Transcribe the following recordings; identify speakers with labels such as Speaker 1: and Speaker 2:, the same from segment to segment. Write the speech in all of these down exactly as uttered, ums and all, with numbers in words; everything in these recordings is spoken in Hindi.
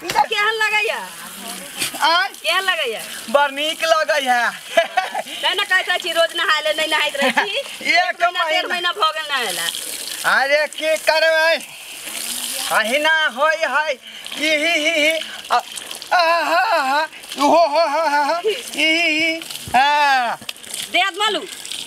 Speaker 1: इधर केहन लगैया
Speaker 2: आ
Speaker 1: केहन लगैया
Speaker 2: बड़ नीक लगै है
Speaker 1: नै न कहै छी रोज नहाय ले नै नहाइत रहै छी
Speaker 2: एक
Speaker 1: महीना डेढ़ महीना भ गेल नहायला
Speaker 2: अरे की करबै अहिना होय है ई ही ही आहा हा हो हो हा ई हां
Speaker 1: दे हाथ मालू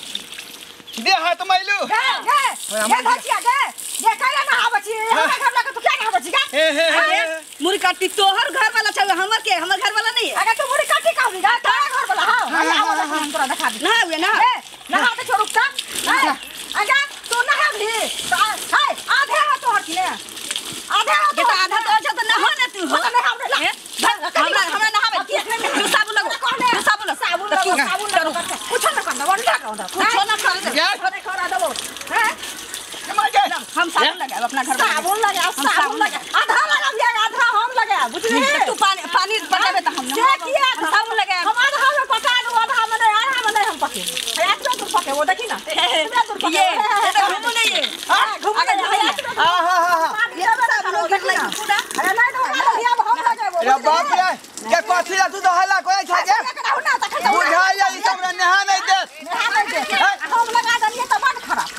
Speaker 2: दे हाथ मालू
Speaker 3: गे गे ये भचिया गे ये काला ना आबची हमरा घर लगा तू क्या ना आबची गा
Speaker 1: मुरी काटी तोहर घर वाला छ हमर के हमर घर वाला नहीं है
Speaker 3: अगर तू मुरी काटी का होगा तोरा घर वाला हां हम तोरा दिखा दे
Speaker 1: ना हुए ना
Speaker 3: ना हां तो छोड़ का अगर तू ना है हाय आधे हाथ तो हट ले आधे हाथ
Speaker 1: ये तो आधा तो छ तो ना हो ना तू हो
Speaker 3: ना हमरा
Speaker 1: हमरा हमरा नहावे तू साबुन लगो तू साबुन
Speaker 3: साबुन लगो साबुन लगो कुछ ना करना वन लगा
Speaker 1: कुछ ना कर दे
Speaker 3: अरे करा दबो हैं
Speaker 1: हम साबुन लगाए अपना घर में
Speaker 3: साबुन लगा साबुन लगा आधा लगा दिया आधा हम लगा बुझली
Speaker 1: तू पानी पानी पटावे त हम
Speaker 3: से किया
Speaker 1: साबुन लगाए
Speaker 3: हम आधा में पटा दो आधा में नहीं आधा में नहीं हम पके एक तो तू पके वो देखी ना
Speaker 1: ये ये घूमो नहीं ये
Speaker 3: हां घूमो नहीं
Speaker 2: हां हां हां
Speaker 3: ये बड़ा साबुन लगा अरे नहीं तो ये अब हम लगे वो
Speaker 2: रे बाप रे के कथि ला तू तो हल्ला कोई छ के बुझा जा ई सब नहा नहीं दे
Speaker 3: नहा नहीं दे हम लगा दलिए तो बड़ खराब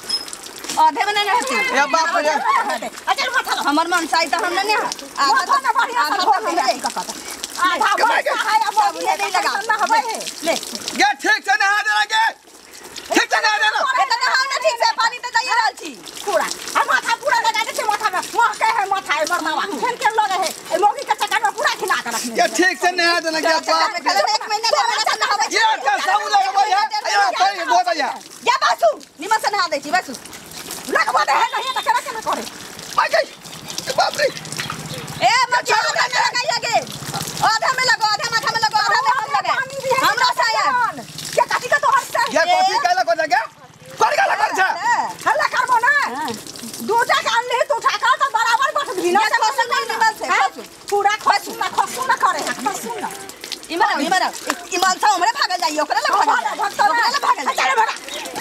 Speaker 1: आधे में नहीं रहती
Speaker 2: रे बाप रे
Speaker 3: अचल माथा
Speaker 1: हमर मन चाहि त हम नहीं
Speaker 3: आधा ना बढ़िया
Speaker 1: आधा
Speaker 3: हो
Speaker 1: तो
Speaker 3: गया आधा है अब
Speaker 1: साबुन नहीं लगा
Speaker 3: ना हवे
Speaker 1: ले
Speaker 2: ये ठीक से नहा देना के ठीक से नहा देना
Speaker 1: ए त नहाओ ना ठीक से पानी त दई रहल छी
Speaker 3: पूरा हम माथा पूरा लगा दे माथा में मोह के है माथा है मरमावा खेल के लगे है ए मोगी के चक्कर में पूरा खिला के रखने
Speaker 2: ये ठीक से नहा देना के बाप रे
Speaker 1: एक महीना नहावे नहावे
Speaker 2: ये का साबुन लगबो है अयो कोई बहुत आया
Speaker 1: या बासु निमन से नहा दे छी बासु
Speaker 3: लगवा दे है नहीं तो केना केना करे
Speaker 2: आ गई बाप रे
Speaker 1: ए मत आधा में लगाइए के आधा में लगो आधा माथा में लगो आधा में हम लगे हमरा साया
Speaker 3: क्या काटी का तो हर से
Speaker 2: ये कथि काला को जगह कर गला कर छ
Speaker 3: हल्ला करबो ना दो जगह आन ले तो उठा तो बराबर बट भी ना
Speaker 1: ये खसुन नहीं निमन से खसुन
Speaker 3: पूरा खसुन ना खसुन ना करे खसुन ना
Speaker 1: इमर इमर इमल से हमरे भागल जाइए ओकरा लग भागल ओकरा लग भागल
Speaker 3: चल बड़ा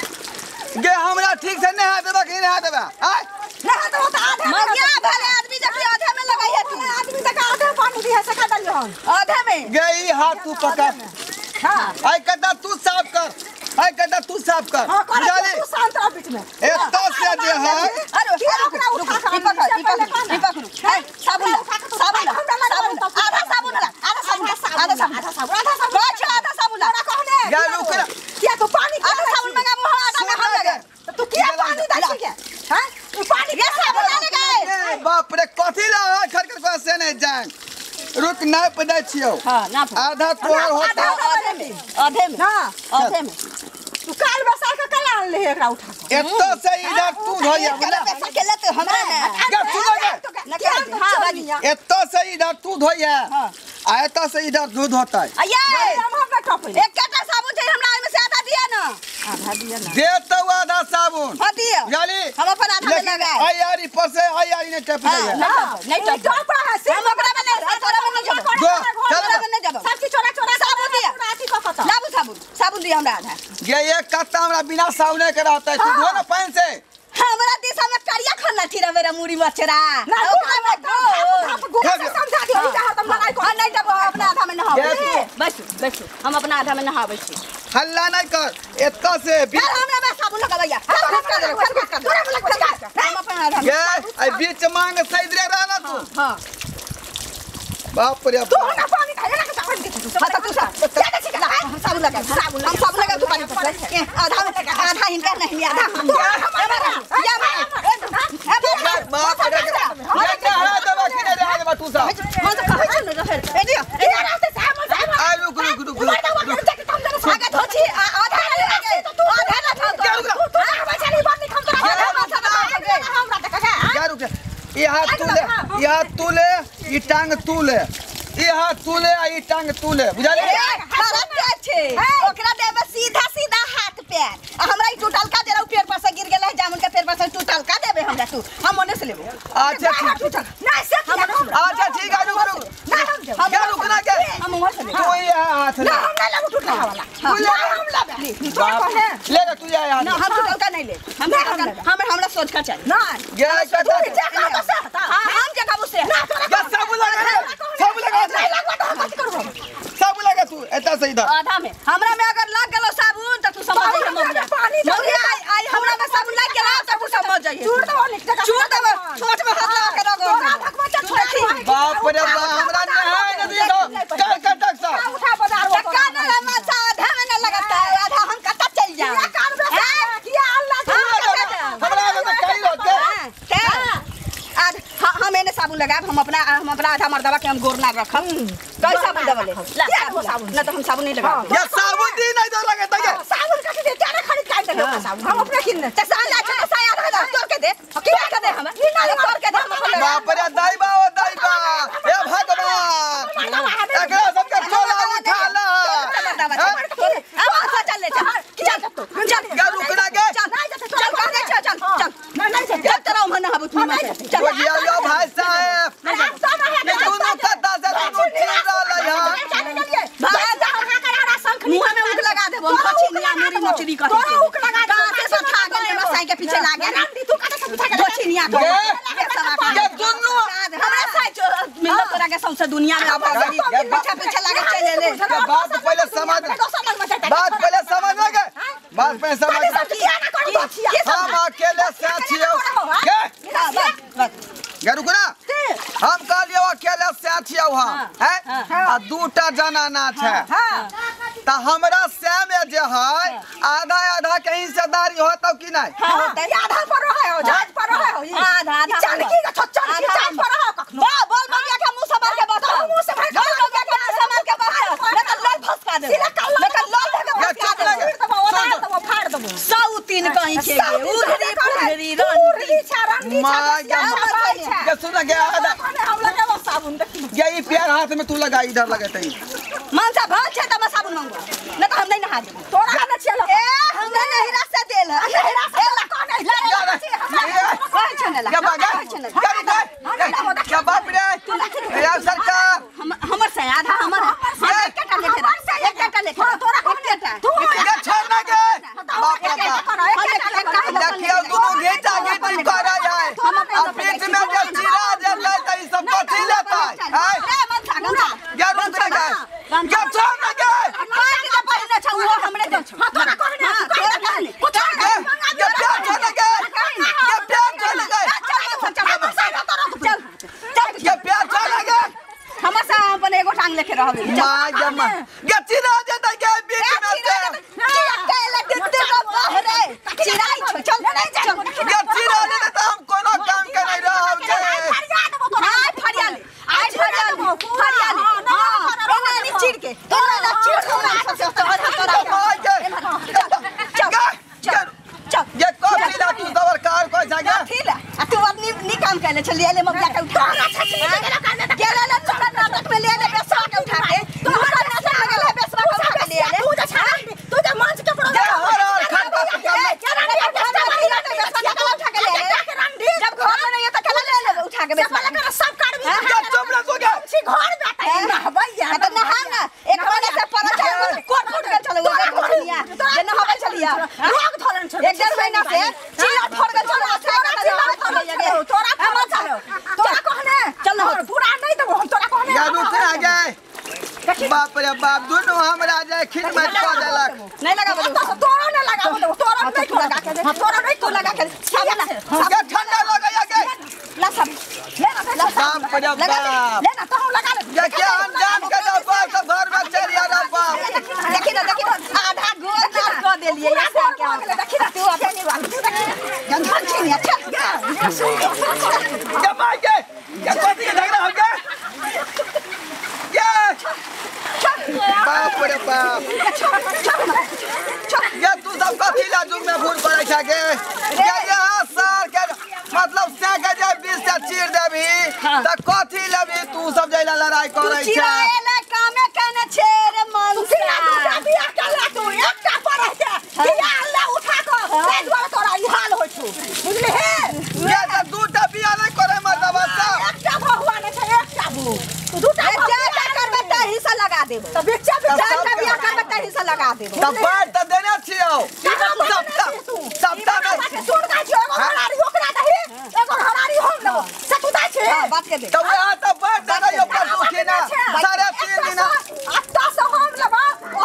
Speaker 2: गे हमरा ठीक से नहा देबा कि नहा देबा आ
Speaker 3: नहा तो आधा
Speaker 1: मगिया भले आदमी जब आधा में लगाइए तू
Speaker 3: आदमी तक आधा पानी भी है सका दलियो हम
Speaker 1: आधा में
Speaker 2: गे ई हाथ तू पकड़
Speaker 3: हां
Speaker 2: आई कदा तू साफ कर आई कदा तू साफ कर
Speaker 3: हां कर
Speaker 2: जाले
Speaker 3: तू शांत रह बीच में
Speaker 2: एतो से जे है
Speaker 1: अरे
Speaker 3: ओकरा उठा के
Speaker 1: ई पकड़ ई पकड़ ई पकड़ है साबुन साबुन साबुन आधा साबुन लगा आधा साबुन आधा साबुन
Speaker 3: आधा साबुन आधा साबुन
Speaker 1: अच्छा आधा साबुन लगा कहने
Speaker 2: गे रुक
Speaker 3: क्या तू पानी
Speaker 1: आधा साबुन मंगा मुंह आधा में हम लगे
Speaker 3: तू क्या पानी डाल के हां तू पानी
Speaker 1: ये साबुन डाले गए
Speaker 2: ए बाप रे कथि ला खरकर को से नहीं जान रुक ना पदै छियो
Speaker 1: हां ना
Speaker 2: आधा तोहर होता
Speaker 1: आधे में आधे में
Speaker 3: ना
Speaker 1: आधे में
Speaker 3: तू काल बसा के कल आन ले एकरा उठा के
Speaker 2: एतो से इधर तू धोया
Speaker 1: करे पैसा के ले तो हमरा में
Speaker 2: गे तू धोया
Speaker 1: न क्या हां बाजी
Speaker 2: एतो से इधर तू धोया
Speaker 1: हां
Speaker 2: आयता से इधर दूध होता है
Speaker 1: आये
Speaker 3: हम हम टप
Speaker 1: एक कटा साबुन चाहिए हमरा में से आधा दिया ना
Speaker 3: आधा दिया ना
Speaker 2: दे तो आधा साबुन
Speaker 1: हां दिया
Speaker 2: गाली
Speaker 1: हम अपन आधा में लगाए
Speaker 2: आई यारी पर से आई यारी ने टप दिया
Speaker 1: ना नहीं तो
Speaker 3: टप है से
Speaker 1: हम ओकरा में नहीं तोरा में नहीं जब
Speaker 2: जो
Speaker 1: तोरा में नहीं जब
Speaker 3: सब चीज चोरा चोरा
Speaker 1: साबुन दिया
Speaker 3: राती को पता
Speaker 1: लाबू साबुन साबुन दिया हमरा आधा
Speaker 2: ये एक कट्टा हमरा बिना साबुन के रहता है तू धो ना पानी से
Speaker 1: हमरा देश में करिया खाना थीरा मेरा मुड़ी मचरा
Speaker 3: ना ओकरा में तो गोल से समझा दियो ई जहां तुम लड़ाई को
Speaker 1: नहीं जब अपना आधा में नहावे बस बस हम अपना आधा में नहावे छी
Speaker 2: हल्ला नहीं कर एतो से
Speaker 1: यार हमरा में साबुन लगा भैया खर्च कर दे खर्च कर दे हम अपना आधा में
Speaker 2: ये आई बीच मांग सही रे रहना तू
Speaker 1: हां
Speaker 2: बाप रे
Speaker 3: तू ना पानी खाए ना साबुन के तू
Speaker 1: हां तू ज्यादा ठीक है हम साबुन लगा साबुन हम साबुन लगा तू पानी पकड़ आधा आधा इनका नहीं आधा हमारा या
Speaker 2: बाप रे ये क्या है दवा किने रे दवा तू सा
Speaker 1: हम तो कहै छ न फिर ए दियो
Speaker 3: ए रास्ते साबुन साबुन
Speaker 2: आ रुक रुक रुक रुक
Speaker 1: आगे धोची आधा लगे तू आधा ना था
Speaker 3: तू तो हवा चली बात नहीं हम तो हमरा तक का
Speaker 2: क्या रुक ये हाथ तू ले ये हाथ तू ले ये टांग तू ले ये हाथ तू ले ये टांग तू ले बुझाले
Speaker 1: खराब क्या छे ओकरा देबे सीधा सीधा हाथ पैर हमरा ई टूटल का देरौ पेड़ पर से गिर गेलै जामुन के पेड़ पर से टूटल का देबे हमरा तू हम ओने से लेबो
Speaker 2: अच्छा ठीक
Speaker 3: ना से
Speaker 2: अच्छा ठीक है रुक रुक
Speaker 3: ना हम
Speaker 2: हम क्या रुकना क्या
Speaker 1: हम वहां से लेबो
Speaker 2: तू ये हाथ ले
Speaker 3: ना हम ना लगू टूटने वाला
Speaker 2: तू ले
Speaker 3: हम लाबे तो कहले
Speaker 2: ले ले तू ये हाथ
Speaker 1: ना हम टूटल का नहीं ले हम हम हमरा सोच का चाहिए
Speaker 3: ना
Speaker 2: ये कहता
Speaker 3: तू जा का से
Speaker 1: हां हम जगह उसे
Speaker 2: क्या साबुन लगा रे से इधर
Speaker 1: आधा में हमरा में अगर लग गेलो साबुन त तू समझ जा मौलिया मौलिया आई आई हमरा में साबुन लग गेला त तू समझ जाइए
Speaker 3: चूड़ दो लिख दे
Speaker 1: चूड़ देबो छोट में हाथ लगा के रगो
Speaker 2: बाप रे बाप हमरा नहाए न दी दो चल कट तक सा
Speaker 3: उठा बाजार वो
Speaker 1: टक्का न मसा आधा में न लगता है आधा हम कत्ता चल जाओ
Speaker 3: ये कान में किया अल्लाह
Speaker 2: हमरा में तो कई होते
Speaker 1: क्या आज हम एने साबुन लगाब हम अपना हम अपना आधा मर्दवा के हम गोर ना रखम कई साबुन देबले ला साबुन ना तो हम साबुन नहीं लगाब
Speaker 2: ये साबुन दी नहीं दो लगे तके
Speaker 3: साबुन का दे तेरे खरीद काट दे साबुन हम अपने किन
Speaker 1: त साला छ त साया रह तोड़ के दे की के दे हम ई ना तोड़ के दे हम अपन
Speaker 2: बाप रे दाई बा ओ दाई बा ए भगवान एकरा सबके चोला उठा ला
Speaker 1: अब आसा चल ले चल चल तू चल
Speaker 2: क्या रुकना के
Speaker 1: चल चल कर दे चल चल नहीं नहीं चल तेरा मन हबुत में चल
Speaker 2: वो गया यो भाई साहब ये दोनों कत्ता से दोनों ठीक रहा यहां
Speaker 1: मुंह में उक लगा दे हम पछिनिया मेरी नचरी कह
Speaker 3: तोरा उक लगा दे
Speaker 1: से सब खा गेले मसाई के पीछे लागे
Speaker 3: रंडी तू कत से बिठा के
Speaker 1: पछिनिया को
Speaker 2: ये दोनों
Speaker 1: हमरा साई मिल तोरा के सबसे दुनिया में अब पीछे पीछे लागे चले ले
Speaker 2: बात पहले समझ बात पहले समझ लगे बात पहले समझ हम अकेले साथी हो के ये रुको ना हम कहलियो अकेले साथी हो हैं आ दूटा जना ना छे त हमरा से में जे है आधा आधा के हिस्सेदारी हो तब की नहीं
Speaker 3: आधा पर रहे हो जहाज पर रहे हो
Speaker 1: आधा आधा
Speaker 3: जानकी का छच्चन की जहाज पर रहे हो कखनो
Speaker 1: बा बोल मरिया के मुंह से मार के बता
Speaker 3: मुंह से मार के
Speaker 1: बोल मरिया के मुंह से मार के बता मैं तो लाल फसका दे मैं तो लाल धके फसका दे
Speaker 3: तो वो डाल तो वो फाड़ दबो
Speaker 1: सौ तीन कहीं के उधरी पुधरी रंडी
Speaker 3: रंडी
Speaker 2: मां ये सुन गया
Speaker 3: हम लगे वो साबुन देखी
Speaker 2: यही प्यार हाथ में तू लगा इधर लगे तई
Speaker 1: मनसा भल छे त साबुन मांगो न तो हम नहीं नहा दे
Speaker 3: तोरा न चल
Speaker 1: ए हमरा नहीं रास्ता देल नहीं रास्ता कौन है कोई छने
Speaker 2: क्या बात क्या बाप रे यार सरकार
Speaker 1: हम हमर से आधा हमर है कटा लेके एक कटा लेके तोरा कौन देता
Speaker 3: तू
Speaker 2: ये छोड़ना के बाप रे बाप देखियो दोनों घेटा घेटी कर रहा है अब बीच में जो चिरा जब लेता है सब पछी लेता है
Speaker 1: ए मनसा गंगा
Speaker 2: क्या रुक रहा है क्या छोड़ना के
Speaker 1: पानी के पहले छ वो हमरे दे छ तोरा कौन है तोरा कौन कुछ
Speaker 2: ये प्यार छोड़ना के ये प्यार छोड़ना के
Speaker 1: चल
Speaker 2: ये प्यार छोड़ना के
Speaker 1: हम सा अपन एगो टांग लेके रहबे
Speaker 2: मां जम्मा ये चिरा जाता के बीच में से
Speaker 1: की अकेले दित्ते का बाहरे चिराई छ चल चल
Speaker 2: ये चिरा ले तो हम कोनो काम के नहीं रह के
Speaker 1: आई फरियाल आई फरियाल फरियाल हां एने नी चिड़ के एने ना चिड़ हमरा सबसे तोरा चल चल चल
Speaker 2: ये कॉफी ला तू दवर कार कोई जागे
Speaker 1: ठीक है आ तू अपनी नी काम कर ले चल ले ले मम्मी के उठा गेला ले तोरा नाटक में ले ले पैसा के उठा के तू हर नाटक में गेला पैसा के उठा के ले ले
Speaker 3: तू जा छाड़ तू जा मंच के पड़ो
Speaker 2: ये हर हर खन
Speaker 1: जब घर में नहीं है तो खेला ले ले उठा के बेच
Speaker 3: सब काट भी
Speaker 2: ये चुप रह सो गया
Speaker 3: छी घर जाता है ना भैया
Speaker 1: तो नहा ना एक बने से पर चल कोट फूट के चलो वो कुछनिया जे न होवे चलिया
Speaker 3: रोग धरन छ
Speaker 1: एक डेढ़ महीना से चिल्ला फोड़ के चलो
Speaker 3: तोरा तोरा हम चलो तोरा कहने
Speaker 1: चल ना
Speaker 3: पूरा नहीं देबो हम तोरा कहने
Speaker 2: या दूसरे आ जाए बाप रे बाप दोनों हमरा जाए खिन में को देलक
Speaker 1: नहीं लगा बोलो
Speaker 3: तो तोरा न लगा दो तोरा नहीं तू लगा के तोरा नहीं तू लगा के
Speaker 1: सब ना
Speaker 2: ये ठंडा लगा या के
Speaker 1: ला सब
Speaker 3: ले ना ले
Speaker 2: बाप रे बाप
Speaker 3: ले ना तो हम लगा ले
Speaker 2: ये क्या अंजाम के दो बाप सब घर में चल या रे बाप
Speaker 1: देखी ना देखी ना आधा गोल काट कर देलिए ये से क्या
Speaker 3: देखी ना तू अपने नहीं वाली तू देखी
Speaker 1: गंधन छी अच्छा
Speaker 2: ये मार के ये कोती के झगड़ा हो गया ये बाप रे बाप ये तू सब कथी ला जुम में भूल पड़े छ के ये यहाँ सार के मतलब से के जे बीस से चीर देबी त कथी लेबी तू सब जैला लड़ाई करे छ
Speaker 1: चिराएला कामे कहने छे रे मन
Speaker 3: तू ना बियाह कर ले तू एकटा पर है बियाह ले उठा को ते द्वारा तोरा ई हाल होय छु बुझले हे
Speaker 2: ये त दूटा बियाह नहीं करे मतलब सब
Speaker 3: एकटा भगवान छै एकटा बू तू दूटा
Speaker 1: जा करबे त हिस्सा लगा देबो
Speaker 3: तो बेचा
Speaker 1: जा जा बियाह करबे त हिस्सा लगा देबो
Speaker 2: तब बात त देना छियो सबटा सबटा में
Speaker 3: सुन का जो एगो हरारी ओकरा दही एगो हरारी हम देबो से तू दै छै
Speaker 1: बात के दे
Speaker 2: तब यहाँ तो बात देना यो पर सुखी ना सारे तीन दिन
Speaker 3: अत्ता से हम लेबो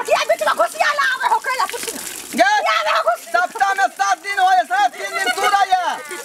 Speaker 3: घुसिया बीच में घुसिया ला आवे हो कइला पूछ
Speaker 2: गे सप्ताह में सात दिन होए सात तीन दिन तू रहिए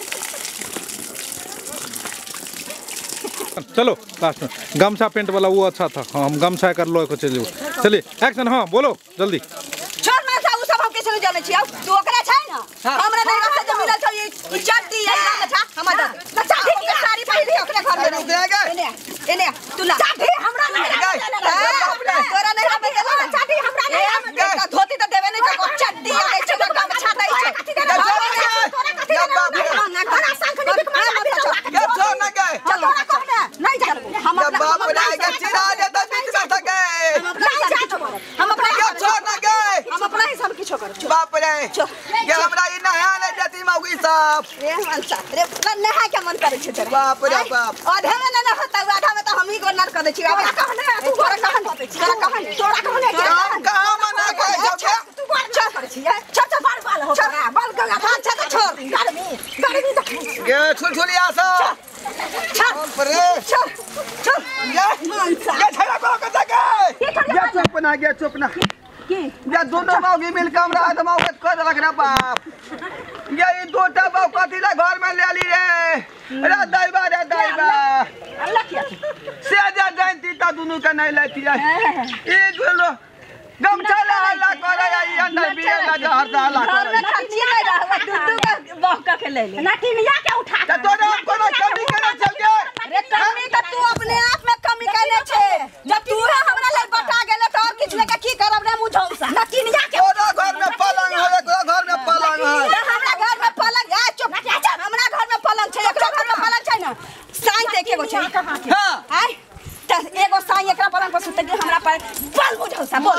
Speaker 4: चलो लास्ट में गमछा पेंट वाला वो अच्छा था हाँ हम गमछा कर लो को चलिए चलिए एक्शन हाँ बोलो जल्दी
Speaker 1: छोड़ ना सा उ सब हम कैसे जाने छी तू ओकरा छै ना हमरा नहीं रास्ता जो मिलल छ ई चट्टी है ना अच्छा हमरा दे चाटी के साड़ी पहिरी ओकरे घर में एने एने तू ला चाटी हमरा नहीं तोरा नहीं हमें देला चाटी हमरा नहीं धोती तो देवे नहीं को चट्टी है छै गमछा दै छै या बाप रे घरा संख नहीं बिक मार
Speaker 2: के छोड़ ना गए
Speaker 1: चल नहीं जा हम
Speaker 2: या बाप रे के चिरा दे तो बीच में सके
Speaker 1: नहीं जा हम अपना
Speaker 2: के छोड़ ना गए
Speaker 1: हम अपना ही सब किछो कर
Speaker 2: बाप रे ये हमरा ई नहा ले जती मौगी साहब
Speaker 1: ए मनसा रे नहा के मन करे छै तेरा
Speaker 2: बाप रे बाप
Speaker 1: आधा में ना होता आधा में तो हम ही गोनर कर दे छी अब कहने तू घर कहन तोरा कहन तोरा कहन
Speaker 2: हम कहां मना कर
Speaker 1: तू घर छोड़ कर छी छोड़ छोड़ बाल बाल हो बाल गंगा हाथ से छोड़ गर्मी गर्मी तो
Speaker 2: के छुलछुलिया सब
Speaker 1: छोड़
Speaker 2: बाप रे
Speaker 1: छोड़ छोड़
Speaker 2: ये
Speaker 1: मनसा
Speaker 2: ये छड़ा को के सके ये चुप ना ये चुप ना ये दोनों मौगी मिल के हमरा आदमा के कर देलक रे बाप ये ई दोटा बाप कथि ला घर में ले ली रे रे दैबा रे दैबा
Speaker 1: अल्लाह किया
Speaker 2: से जा जानती त दुनु के नहीं लेती है ई गोलो गमछा ला हल्ला करे ई अंदर बिए ना जहर दा हल्ला
Speaker 1: घर
Speaker 2: करे
Speaker 1: में खर्ची नहीं रहवा दुदू का बहका के ले ले नटिनिया के उठा
Speaker 2: त तोरा हम कोनो कमी करे चल गे
Speaker 1: रे कमी त तू अपने आप में कमी कैले छे जब तू है हमरा ले बता गेले त और किछ लेके की करब रे मुझौसा नटिनिया के
Speaker 2: तोरा घर में पलंग है एकरा घर में पलंग है
Speaker 1: हमरा घर में पलंग है चुप हमरा घर में पलंग छै एकरा घर में पलंग छै ना साई देखे गो छै
Speaker 2: हां
Speaker 1: हाय त एगो साई एकरा पलंग पर सुते हमरा पर बल मुझौसा बोल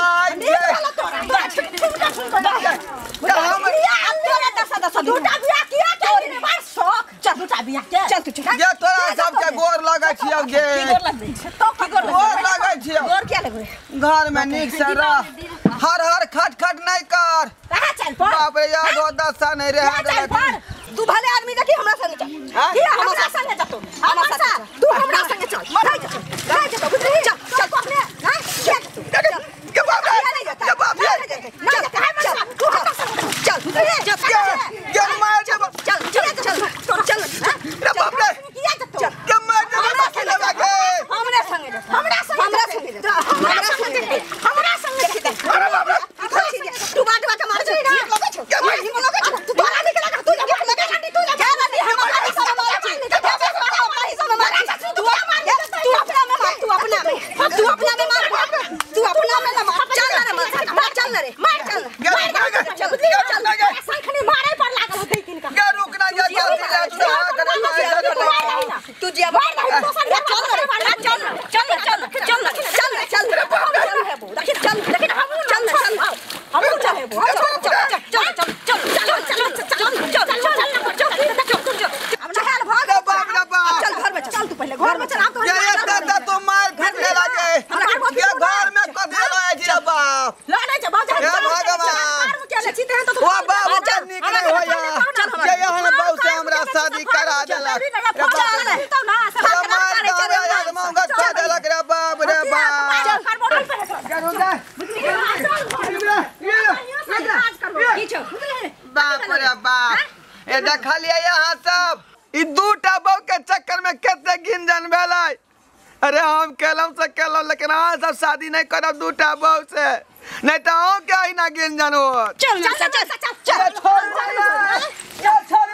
Speaker 1: हम तोरा दस दस दूटा बिया किया के बड़ शौक चल दूटा बिया के चल तू चल
Speaker 2: ये तोरा सब के गोर लगे छियौ गे
Speaker 1: गोर लगबे तो की गोर
Speaker 2: गोर लगे छियौ
Speaker 1: गोर क्या लगबे
Speaker 2: घर में निक से रह हर हर खट खट नहीं कर
Speaker 1: कहां चल पर
Speaker 2: बाप रे यार दो दस नहीं रहे
Speaker 1: चल पर तू भले आदमी देखी हमरा संग चल की हमरा संग जा तू हमरा संग तू हमरा संग चल मर जा चल जा तू चल चल तू अपने हां चल
Speaker 2: के बाप रे के बाप रे
Speaker 1: नहीं जाता है मत तू हमरा संग चल चल
Speaker 2: के मार दे
Speaker 1: चल चल चल चल
Speaker 2: रे बाप रे
Speaker 1: चल
Speaker 2: के मार दे बाप के लगा के
Speaker 1: हमरा संग जा हमरा संग हमरा संग जा हमरा संग हमरा संग जा
Speaker 2: अरे बाप रे
Speaker 1: तू बात बात मार छी ना के मार ही लोगे तू बाहर निकल तू लगे लगे तू लगे नहीं हमरा ही सब मार छी हमरा ही सब मार तू तू अपना में मार तू अपना में तू अपना में मार तू अपना में ना मार चल ना मार चल ना रे मार चल चल चल संखनी मारे पर लागल होते किनका
Speaker 2: के रुक ना जा जल्दी ले तू हां करे
Speaker 1: तू जी अब चल ना रे चल चल चल चल चल चल चल देखिए चल देखिए चल चल हम चल है वो चल चल चल चल चल चल चल चल अब चल भाग
Speaker 2: बाप रे बाप
Speaker 1: चल घर में चल तू पहले घर में चल आप
Speaker 2: ये एक दादा तो मार फिर ले लगे ये घर में कथि लाए जी बाप
Speaker 1: लड़े जा बाजा
Speaker 2: हे भगवान
Speaker 1: क्या लेते हैं तो
Speaker 2: वो बाबू जब निकले हो या ये यहाँ बहु से हमरा शादी करा देलक रे बाप रे मार करे यार मंगा कर देलक रे बाप रे बाप बाप रे बाप ए देखलिए यहाँ सब ई दूटा बहु के चक्कर में कितने गिनजन भेलै अरे हम केलम से केलम लेकिन हाँ सब शादी नहीं करब दूटा बहु से नहीं तो हम क्या ही ना गिनजन हो
Speaker 1: चल चल चल चल चल
Speaker 2: छोड़ चल छोड़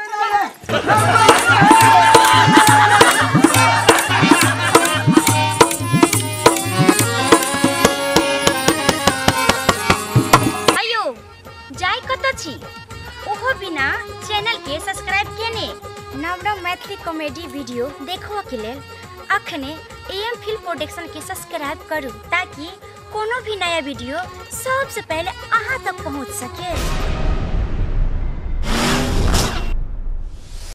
Speaker 5: अयो जाय कत छी ओहो बिना चैनल के सब्सक्राइब केने नव नव मैथिली कॉमेडी वीडियो देखो के लेल अखने एएम फिल्म प्रोडक्शन के सब्सक्राइब करू ताकि कोनो भी नया वीडियो सबसे पहले अहाँ तक पहुंच सके।